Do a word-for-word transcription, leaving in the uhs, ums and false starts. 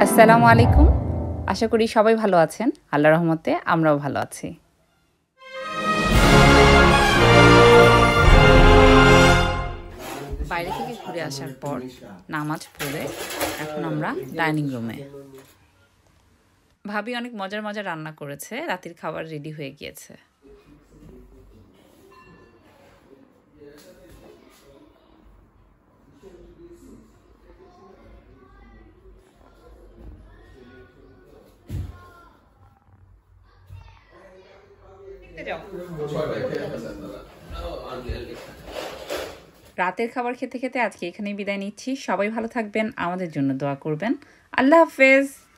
আসসালামু আলাইকুম। আশা করি সবাই ভালো আছেন। আল্লাহর রহমতে আমরাও ভালো আছি। বাইরে থেকে ঘুরে আসার পর নামাজ পড়ে এখন আমরা ডাইনিং রুমে। ভাবি অনেক মজার মজার রান্না করেছে, রাতের খাবার রেডি হয়ে গিয়েছে। রাতের খাবার খেতে খেতে আজকে এখানেই বিদায় নিচ্ছি। সবাই ভালো থাকবেন, আমাদের জন্য দোয়া করবেন। আল্লাহ হাফেজ।